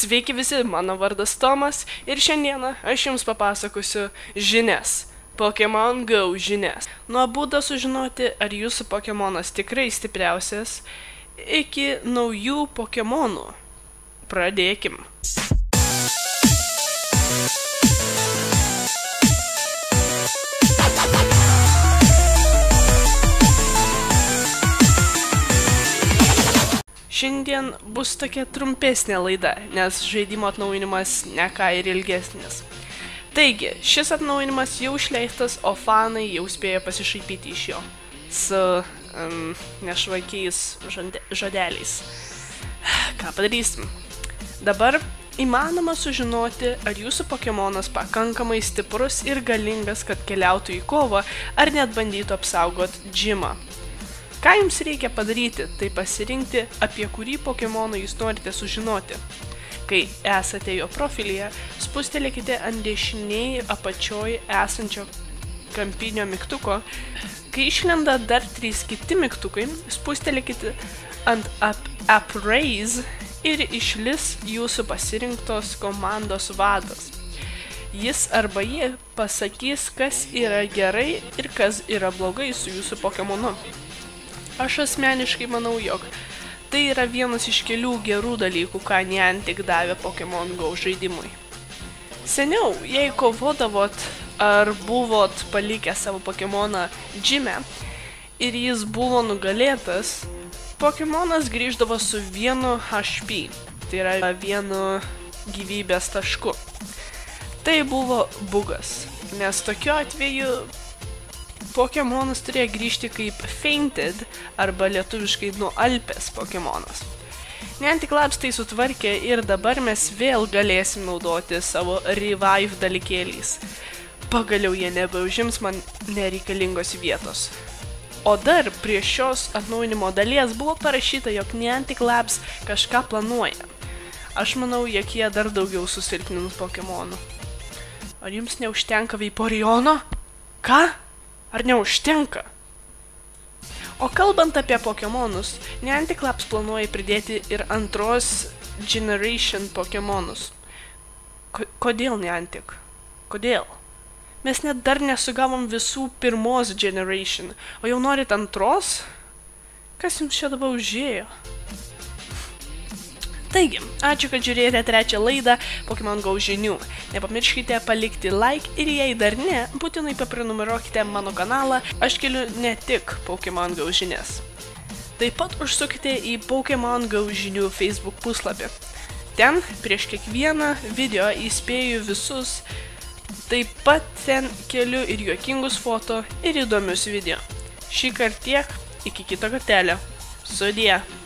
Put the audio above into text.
Sveiki visi, mano vardas Tomas ir šiandieną aš jums papasakosiu žinias. Pokemon Go žinias. Nuo būdo sužinoti, ar jūsų Pokemonas tikrai stipriausias, iki naujų Pokemonų. Pradėkim. Šiandien bus tokia trumpesnė laida, nes žaidimo atnaujinimas ne ką ir ilgesnis. Taigi, šis atnaujinimas jau išleistas, o fanai jau spėjo pasišaipyti iš jo su nešvakiais žodeliais. Ką padarysim? Dabar įmanoma sužinoti, ar jūsų Pokemonas pakankamai stiprus ir galingas, kad keliautų į kovą, ar net bandytų apsaugoti džimą. Ką jums reikia padaryti, tai pasirinkti, apie kurį Pokemoną jūs norite sužinoti. Kai esate jo profilyje, spustelėkite ant dešiniai apačioj esančio kampinio mygtuko. Kai išlenda dar 3 kiti mygtukai, spustelėkite ant Upraise ir išlis jūsų pasirinktos komandos vadas. Jis arba ji pasakys, kas yra gerai ir kas yra blogai su jūsų Pokemonu. Aš asmeniškai manau, jog tai yra vienas iš kelių gerų dalykų, ką Niantic davė Pokemon Go žaidimui. Seniau, jei kovodavot ar buvot palikę savo Pokemoną džime ir jis buvo nugalėtas, Pokemonas grįždavo su 1 HP, tai yra 1 gyvybės tašku. Tai buvo bugas, nes tokiu atveju Pokemonas turėjo grįžti kaip fainted arba lietuviškai nualpęs Pokemonas. Niantic Labs tai sutvarkė ir dabar mes vėl galėsim naudoti savo revive dalykėliais. Pagaliau jie nebeužims man nereikalingos vietos. O dar prie šios atnaujinimo dalies buvo parašyta, jog Niantic Labs kažką planuoja. Aš manau, jog jie dar daugiau susilpnins Pokemonų. Ar jums neužtenka Vaporeono? Ką? Ar neužtenka? O kalbant apie Pokemonus, Niantic Labs planuoja pridėti ir antros generation Pokemonus. Kodėl Niantic? Kodėl? Mes net dar nesugavom visų pirmos generation, o jau norit antros? Kas jums čia dabar užėjo? Taigi, ačiū, kad žiūrėjote 3 laidą Pokemon Go žinių. Nepamirškite palikti like ir jei dar ne, būtinai paprenumeruokite mano kanalą, aš keliu ne tik Pokemon Go žinias. Taip pat užsukite į Pokemon Go žinių Facebook puslapį. Ten prieš kiekvieną video įspėju visus, taip pat ten keliu ir juokingus foto ir įdomius video. Šįkart tiek, iki kito kartelio. Sudie.